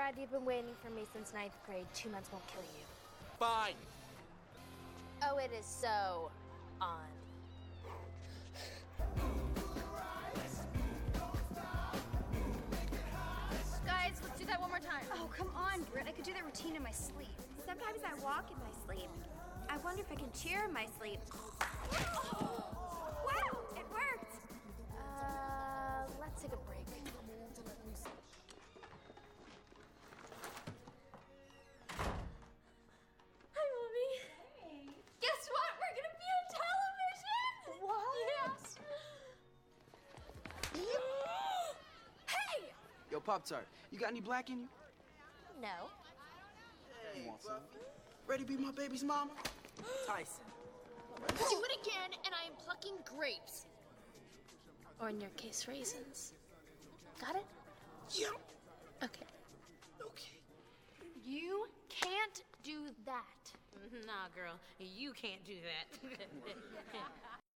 Dad, you've been waiting for me since 9th grade. 2 months won't kill you. Fine. Oh, it is so on. Guys, let's do that one more time. Oh, come on, Britt. I could do that routine in my sleep. Sometimes I walk in my sleep. I wonder if I can cheer in my sleep. Wow, it worked. Let's take a break. Hi, Mommy. Hey. Guess what? We're gonna be on television. What? Yeah. Hey! Yo, Pop-Tart, you got any black in you? No. You want some? Ready to be my baby's mama? Tyson. Do it again, and I am plucking grapes. Or in your case, raisins. Got it? Yeah. Okay. Okay. You can't do that. Nah, girl, you can't do that.